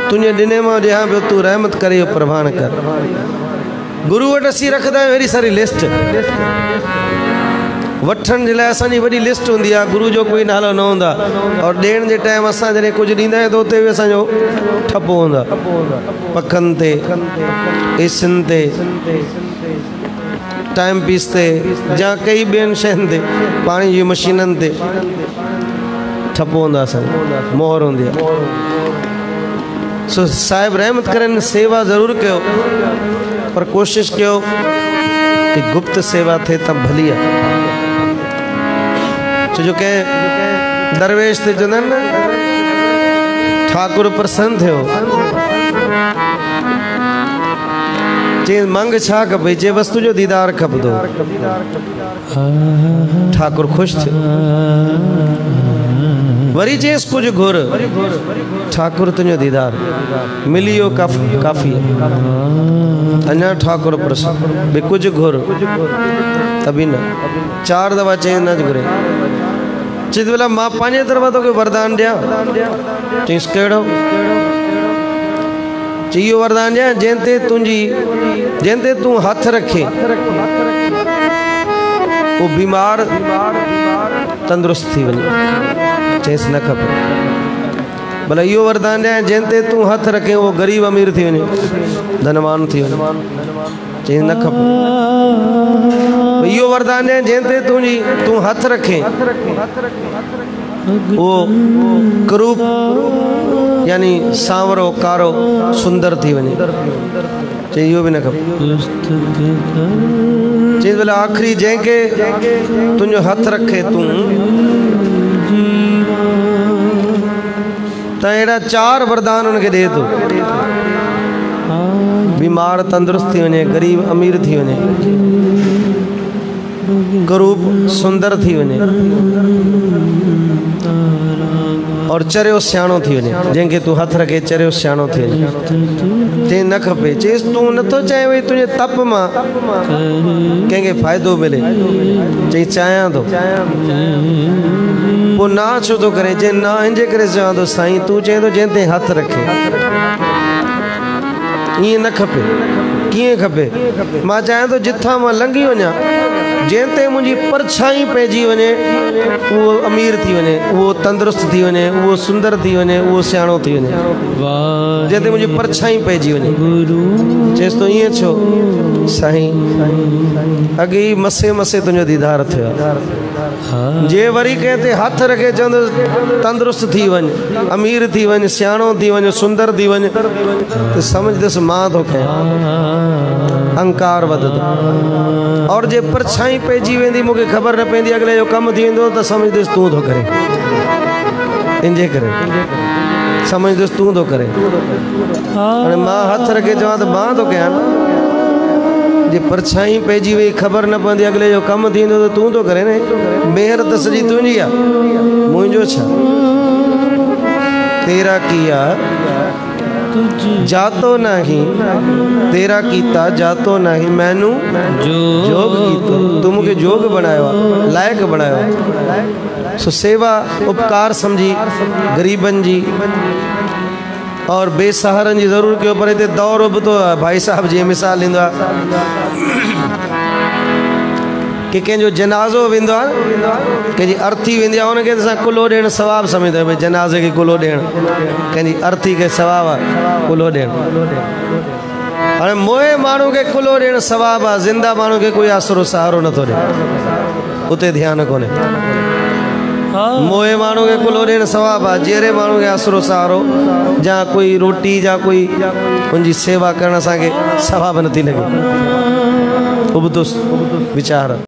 तुझे दिने में ॾियां पियो, तू रहमत करे प्रवान कर। गुरु वटि असीं रखंदा आहियूं अहिड़ी सारी लिस्ट, वठण जे लाइ असांजी वॾी लिस्ट हूंदी आहे, गुरु जो कोई नालो न हूंदा। और ॾियण जे टाइम असां जॾहिं कुझु ॾींदा आहियूं त उते बि असांजो ठपो हूंदा, पखनि ते, एसियुनि ते, टाइम पीस ते, या कई ॿियनि शयुनि ते, पाणी जी मशीननि ते ठपो हूंदा, असांजो मोहर हूंदी आहे। सो साहिब रहमत करनि, सेवा ज़रूरु कयो, पर कोशिशि कयो कि गुप्त सेवा थिए त भली आहे। छो जो कंहिं दरवेश ते चवंदा आहिनि न, ठाकुर प्रसन्न थियो, चई मंग छा खपे, जे वस्तु जो दीदार खपंदो, ठाकुर ख़ुशि थियो। वरी चेस कुछ घुर, ठाकुर तुझो दीदार मिली वियो, काफ़ी अञा ठाकुर प्रसन्न, बे कुछ घुर तभी न। 4 दफ़ा चई न घुरे, चई बोला मां पंहिंजे तरफ़ां तोखे वरदान ॾियां, चईस कहिड़ो, चई इहो वरदान ॾियां जंहिंते तूं हथ रखे वो बीमार तंदुरुस्त थी वञे। चईस न खपे, भला इहो वरदान ॾियां जंहिंते तूं हथ रखे वो गरीब अमीर थी वञे, धनवान थी वञे। चईस न खपे, इहो वरदान ॾियां जंहिंते तूं हथ रखे वो करूप यानी सांवरो कारो सुंदर थी वञे। चई इहो बि न खपे। चई भला आख़िरी जंहिंखे तुंहिंजो हथ रखे तूं, त अहिड़ा 4 वरदान उनखे ॾे थो, बीमार तंदुरुस्त थी वञे, गरीब अमीर थी वञे, करूप सुंदर थी वञे, और चरियो सियाणो थी वञे। जंहिंखे तूं हथ रखे चरियो सियाणो थी वञे। चई न खपे, चईस तूं नथो चाहे भई तुंहिंजे तप मां कंहिंखे फ़ाइदो मिले। चई चाहियां थो, पोइ ना छो थो करे, चई ना हिनजे करे चवां थो साईं तूं चए थो जंहिं ते हथ रखे, ईअं न खपे। कीअं खपे, मां चाहियां थो जिथां मां लंघी वञा, जंहिं ते मुंहिंजी परछाई पइजी वञे उहो अमीर थी वञे, उहो तंदुरुस्त थी वञे, उहो सुंदर थी वञे, उहो सियाणो थी वञे, जंहिं ते मुंहिंजी परछाई पइजी वञे। चएसि तो ईअं छो साईं, अॻे ई मसे मसे तुंहिंजो दीदार थियो, जे वरी कंहिं ते हथ रखे चवंदो तंदुरुस्त थी वञ, अमीर थी वञ, सियाणो थी वञ, सुंदर थी वञ, त सम्झदुसि मां थो कयां, अहंकार वधंदो। और जे परछाई पइजी वेंदी, मूंखे ख़बर न पवंदी अॻिले जो कमु थी वेंदो, त सम्झदुसि तूं थो करे, इनजे करे सम्झदुसि तूं थो करे। हाणे मां हथ रखे चवां त मां थो कयां, जे परछाई पइजी वई, ख़बर न पवंदी अॻिले जो कमु थींदो त तूं थो करे न। मेहर त सॼी तुंहिंजी आहे, मुंहिंजो छा। तेरा किया जातो नहीं, तेरा कीता जातो नहीं, मैनू जोग कीतो, तू मूंखे जोग बनायो, लायक बनायो। सो सेवा उपकार समझी गरीबन जी और बेसहारन जी ज़रूर कयो। पर हिते दौर उबतो आहे, भाई साहब जी मिसाल ॾींदो आहे कि कंहिंजो जनाज़ो वेंदो आहे, कंहिंजी अर्थी वेंदी आहे, उनखे असां कुलो ॾियणु सवाबु सम्झंदा आहियूं, भई जनाज़े खे कुलो ॾियणु, कंहिंजी अर्थी खे सवाबु आहे कुलो ॾियणु। हाणे मोए माण्हू खे कुलो ॾियणु सवाबु आहे, ज़िंदा माण्हू खे कोई आसरो सहारो नथो ॾिए, उते ध्यानु कोन्हे। मोए माण्हू खे कुलो ॾियणु सवाबु आहे, जहिड़े माण्हू खे आसरो सहारो या कोई रोटी या कोई उनजी सेवा करणु असांखे सवाबु नथी लॻे। उबतुसि वीचार।